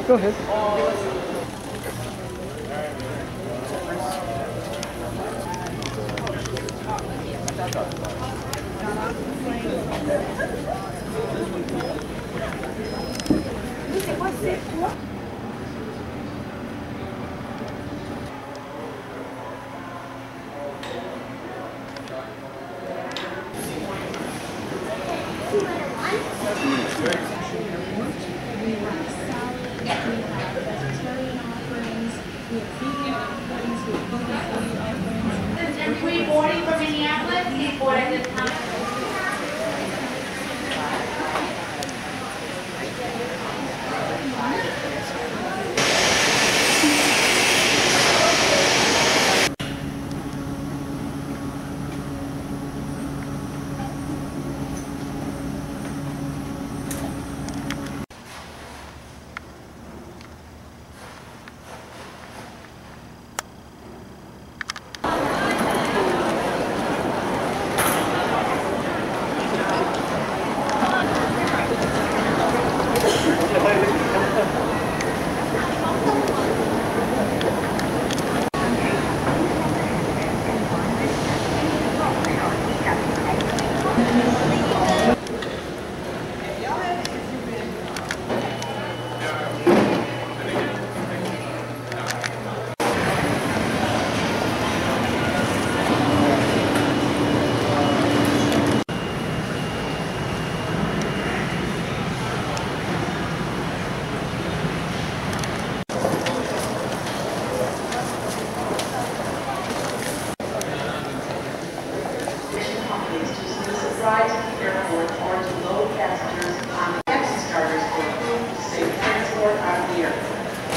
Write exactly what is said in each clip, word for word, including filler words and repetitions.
Go ahead. And pre-boarding for Minneapolis, please board at this time. Arrive at the airport or to load passengers on taxi charters for approved safe transport out of the airport.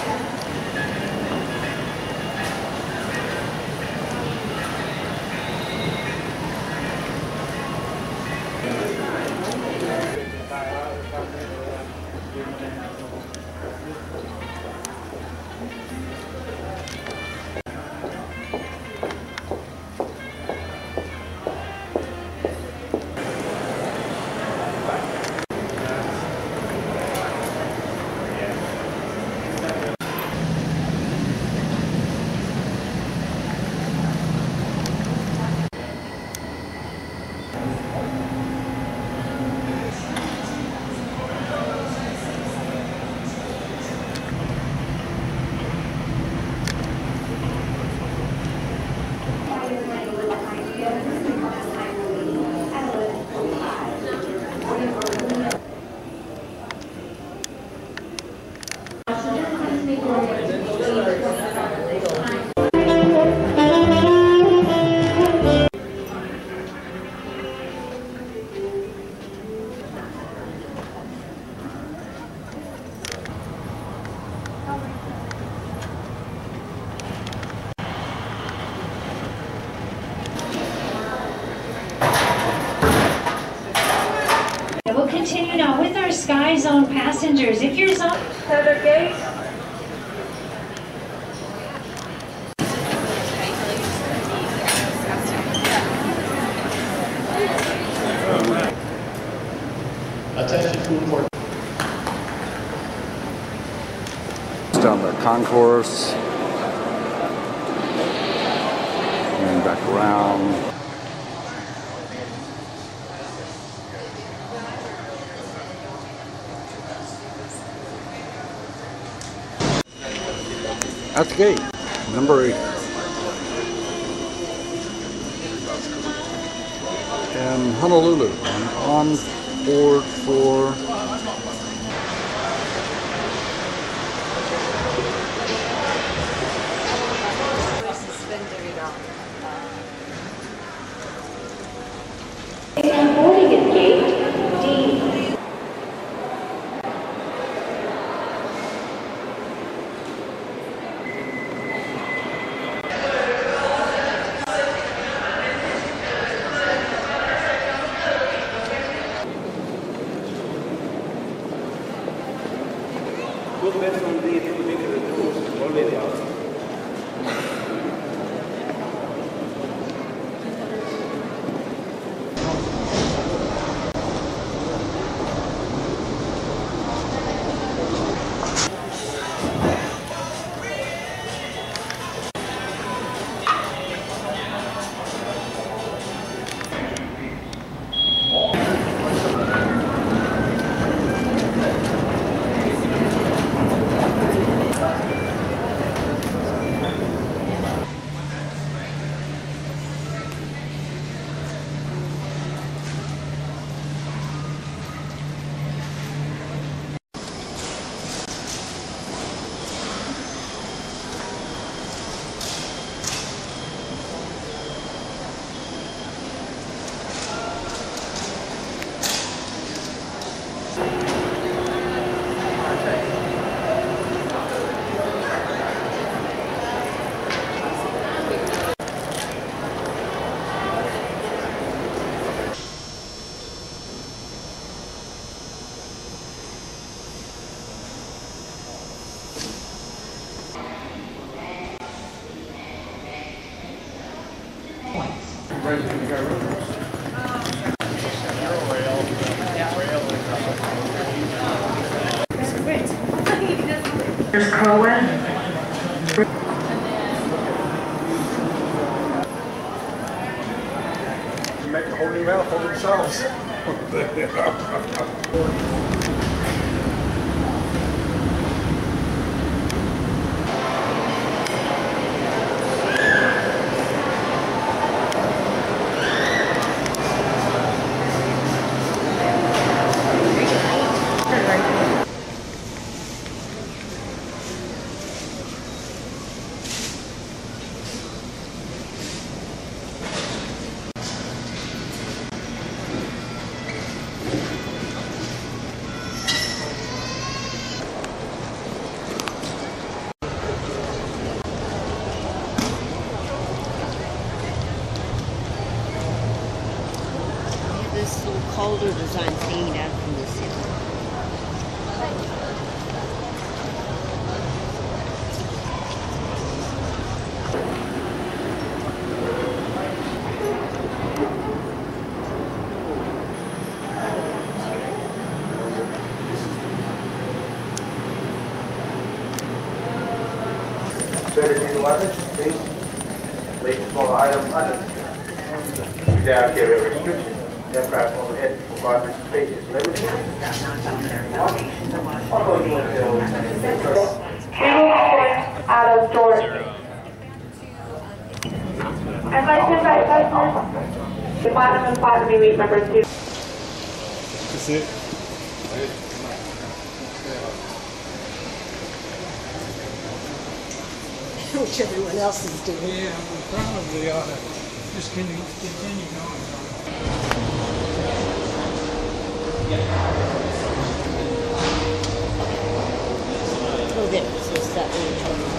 We'll continue now with our Sky Zone passengers. If you're zone Heather Gate. Attention to report. Down the concourse. And back around. At the gate, number eight. And Honolulu, and on board for boarding at gate D. There's Cohen. Make the whole new out for themselves. This little Calder design hanging out from the city. thirteen eleven, please. Please follow item under. Down carrier restriction. Aircraft overhead for participation is limited. Although you want to Out of Georgia. I'd like to invite customers to bottom and bottom meet number two. That's it. Which everyone else is doing. Yeah, we probably ought to just continue, continue going. Oh, there. So it's that little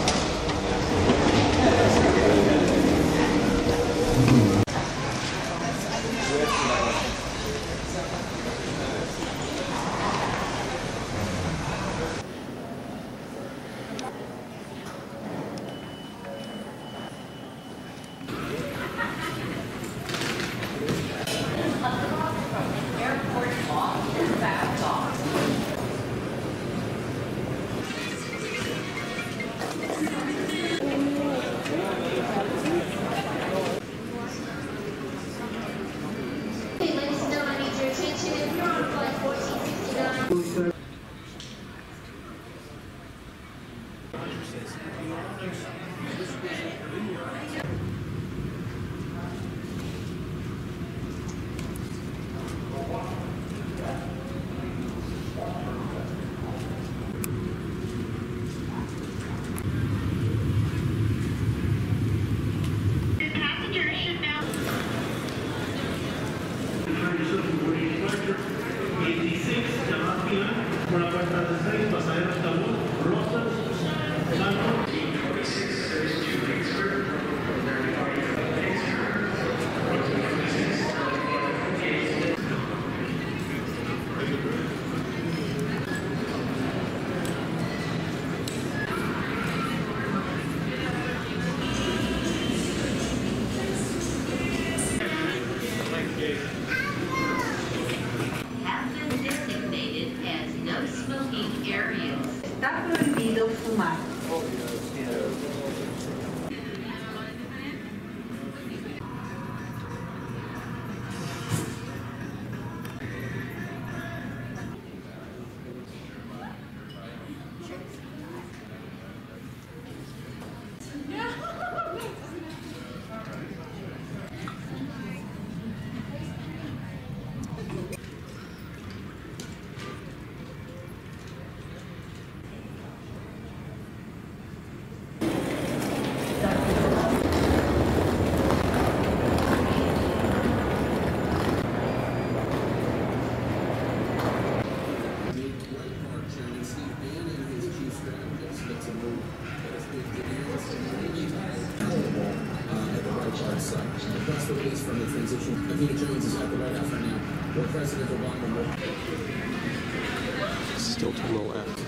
from the transition. Athena Jones is at the White House right now. What President Obama will... Still to the left.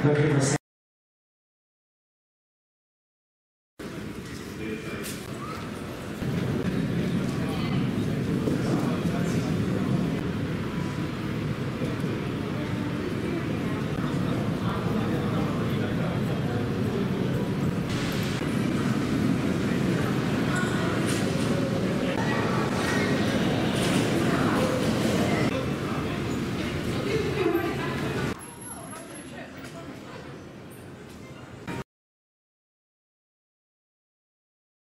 looking for